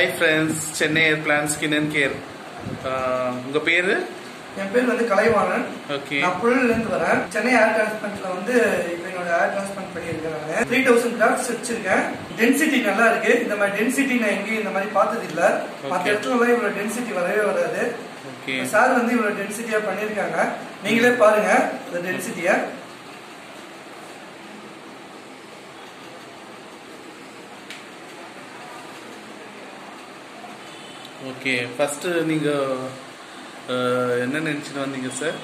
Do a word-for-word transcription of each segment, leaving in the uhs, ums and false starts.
Hi friends, Chennai Air Plan Skin and Care. உங்க பேரு? என் பேர் வந்து கலைவாணன். ஓகே. நான் புழல்ல இருந்து வரேன். சென்னை ஏர் டிரான்ஸ்பிளான்ட்ல வந்து இப்போ என்னோட ஏர் டிரான்ஸ்பிளான்ட் பண்ணியிருக்கேன் நான். three thousand கிராஃப்ட்ஸ் வச்சிருக்கேன். டென்சிட்டி நல்லா இருக்கு. இந்த மாதிரி டென்சிட்டி நான் எங்கேயும் இந்த மாதிரி பார்த்தது இல்ல. மற்ற இடத்துல எல்லாம் இவ்வளவு டென்சிட்டி வரவே வராது. ஓகே. சார் வந்து இவ்வளவு டென்சிட்டியா பண்ணிருக்காங்க. நீங்களே பாருங்க இந்த டென்சிட்டியை. ஓகே. ஃபர்ஸ்ட் நீங்க என்ன நினைச்சிட்டு வந்தீங்க சார்?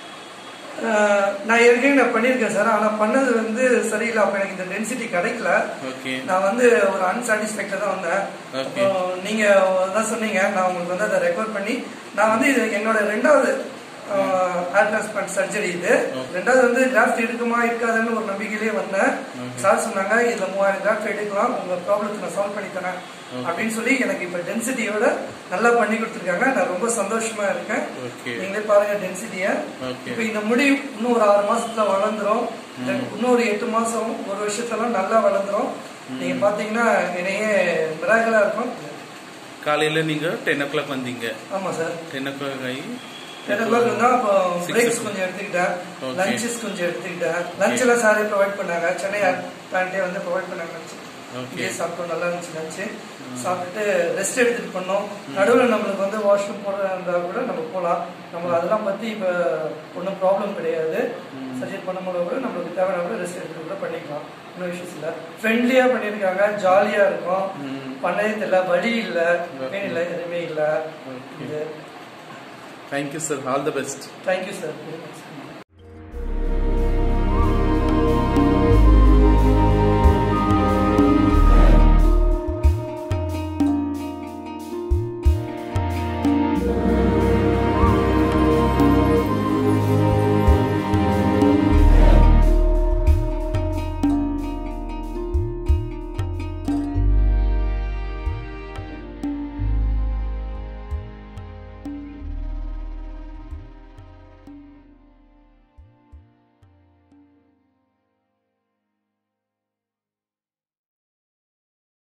நான் ஏற்கனவே நான் பண்ணியிருக்கேன் சார். ஆனால் பண்ணது வந்து சரியில்லை. அப்போ எனக்கு இந்த டென்சிட்டி கிடைக்கல. ஓகே. நான் வந்து ஒரு அன்சாட்டிஸ்ஃபைக்டாக தான் வந்தேன். அப்போ நீங்க தான் சொன்னீங்க, நான் உங்களுக்கு வந்து அதை ரெக்கவர் பண்ணி நான் வந்து இது என்னோட ரெண்டாவது ஏர் டிரான்ஸ்பிளான்ட் சர்ஜரி. இது ரெண்டாவது வந்து கிராஃப்ட் இருக்குமா இருக்காதுன்னு ஒரு நம்பிக்கையிலேயே வந்தேன். சார் சொன்னாங்க இதுல மூவாயிரம் கிராஃப்ட் எடுக்கலாம், உங்க ப்ராப்ளத்தை நான் சால்வ் பண்ணி தரேன் அப்படின்னு சொல்லி எனக்கு இப்ப டென்சிட்டியோட நல்லா பண்ணி கொடுத்துருக்காங்க. நான் ரொம்ப சந்தோஷமா இருக்கேன். நீங்களே பாருங்க டென்சிட்டிய. இப்ப இந்த முடி இன்னும் ஒரு ஆறு மாசத்துல வளர்ந்துரும். இன்னொரு எட்டு மாசம் ஒரு வருஷத்துல நல்லா வளர்ந்துரும். நீங்க பாத்தீங்கன்னா நிறைய மிராக்கலா இருக்கும். காலையில நீங்க டென் ஓ கிளாக் வந்தீங்க. ஆமா சார். டென் ஓ கிளாக் ஆகி டென் ஓ கிளாக் இருந்தா இப்போ பிரேக்ஸ் கொஞ்சம் எடுத்துக்கிட்டேன், லஞ்சஸ் கொஞ்சம் எடுத்துக்கிட்டேன். லஞ்ச் எல்லாம் சாரே ப்ரொவைட் பண்ணாங்க. சென்னை ஏர் பிளான்ட்டே வந்து ப்ரொவைட் பண்ணாங்க. லஞ்ச் இங்கே சாப்பிட்டோம், நல்லா இருந்துச்சு லஞ்சு. சாப்பிட்டுட்டு ரெஸ்ட் எடுத்துட்டு பண்ணோம். நடுவில் நம்மளுக்கு வந்து வாஷ்ரூம் போடுறதா கூட நம்ம போகலாம். நம்ம அதெல்லாம் பத்தி இப்போ ஒன்றும் ப்ராப்ளம் கிடையாது. சர்ஜரி பண்ணும்போது கூட நம்மளுக்கு தேவையான கூட ரெஸ்ட் எடுத்துட்டு கூட பண்ணிக்கலாம். ஒன்றும் இஷ்யூஸ் இல்லை. ஃப்ரெண்ட்லியா பண்ணியிருக்காங்க, ஜாலியா இருக்கும். பண்ணவே தெரியல, வலி இல்லை, பெயின் இல்லை, எதுவுமே இல்லை. இது Thank you sir, all the best. Thank you sir.